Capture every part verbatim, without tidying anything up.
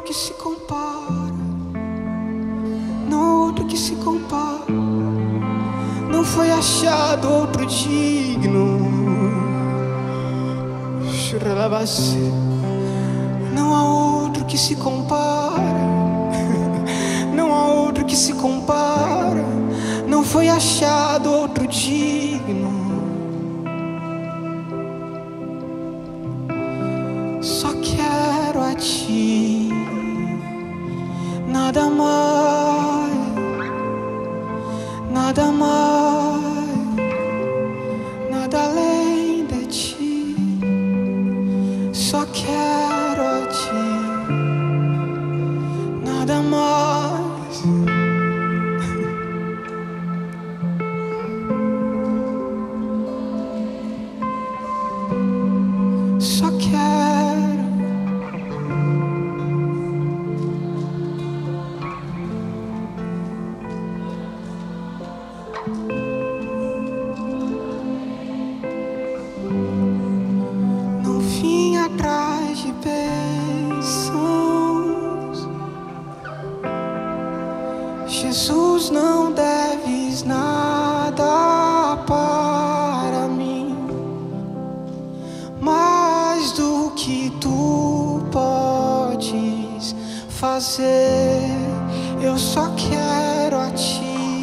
que se compara, não há outro que se compara. Não foi achado outro digno. Não há outro que se compara, não há outro que se compara. Não foi achado outro digno. Só quero a ti, nada mais, nada mais, nada além de ti. Só quero a ti, nada mais. Só quero. Não vim atrás de bênçãos. Jesus, não deves nada para mim, mais do que tu podes fazer. Eu só quero a ti.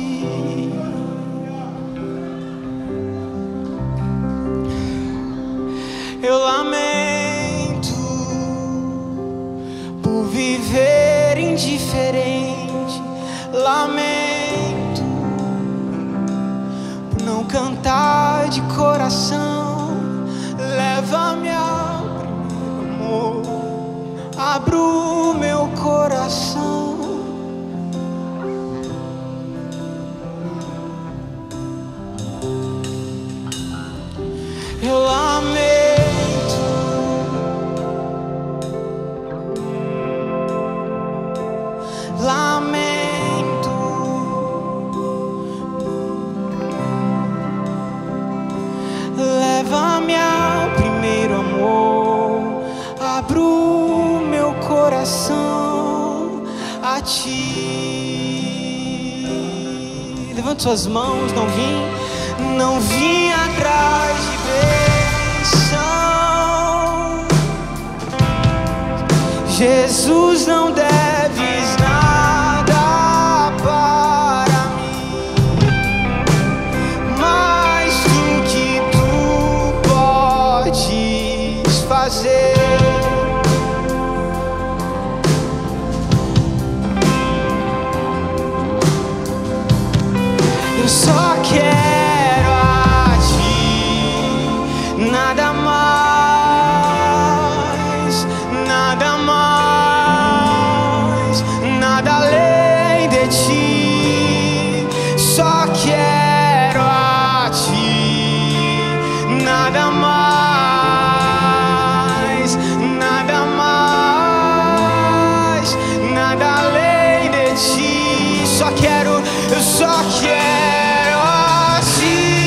Eu lamento por viver indiferente, lamento por não cantar de coração. Leva-me ao primeiro amor, abro meu coração. Eu lamento Lamento, leva-me ao primeiro amor, abro meu coração a ti. Levante suas mãos, não vim, não vim atrás de bênção. Jesus, não deves nada para mim, mais do que tu podes fazer. Eu só quero a ti, nada mais, nada mais, nada além de ti. Só quero a ti, nada mais, nada mais, nada além de ti. Só quero, eu só quero a ti.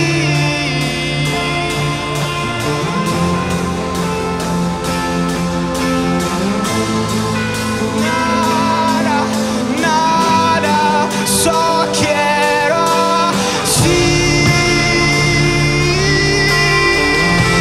Nada, nada, só quero a ti.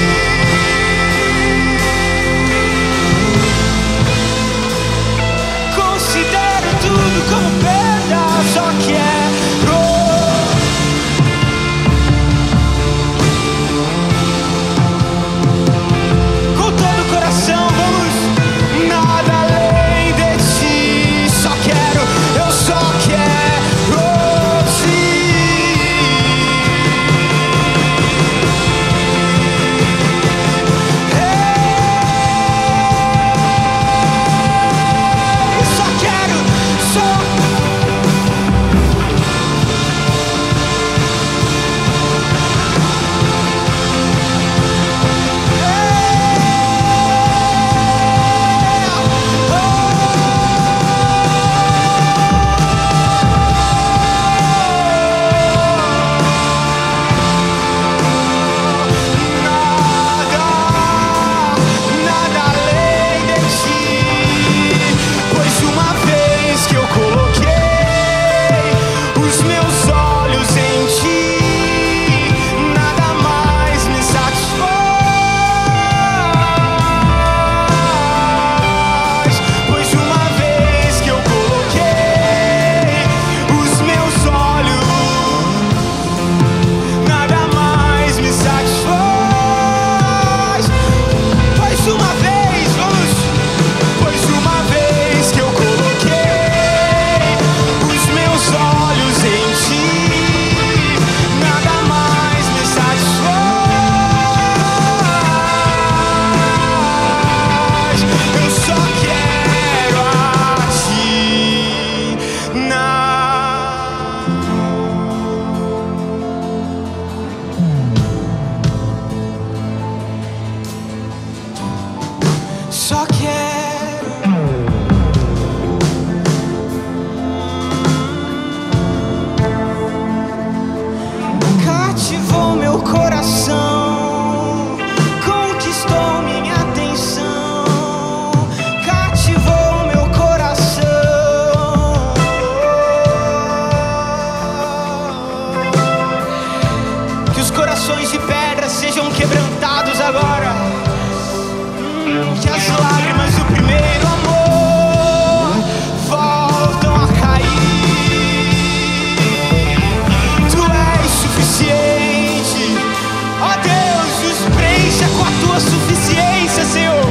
tua suficiência, Senhor.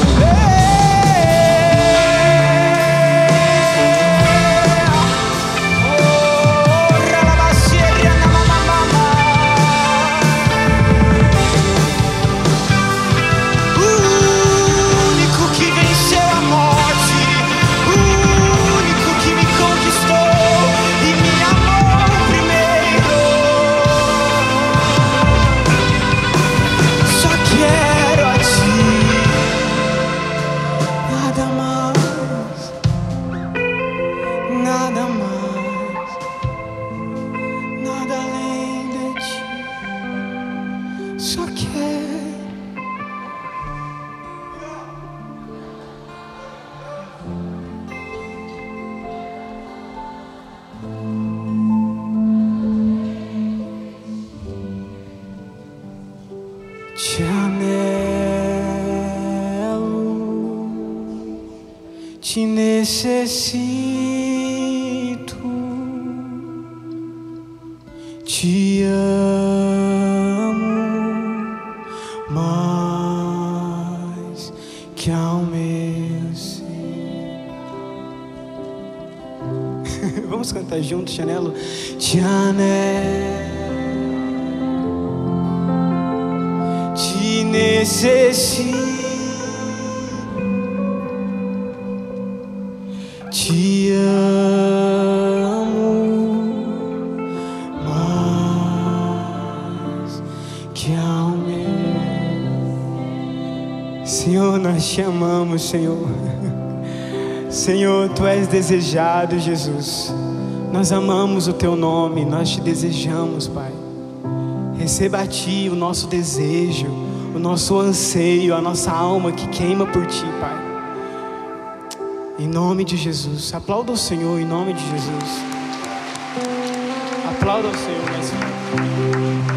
Te anelo, te necessito, te amo mais que ao meu ser. Vamos cantar juntos, te anelo, te anelo. Te necessito, te amo mais que ao meu. Senhor, nós te amamos, Senhor. Senhor, Tu és desejado, Jesus. Nós amamos o Teu nome, nós te desejamos, Pai. Receba a Ti o nosso desejo, o nosso anseio, a nossa alma que queima por Ti, Pai. Em nome de Jesus. Aplauda o Senhor em nome de Jesus. Aplauda o Senhor mais forte.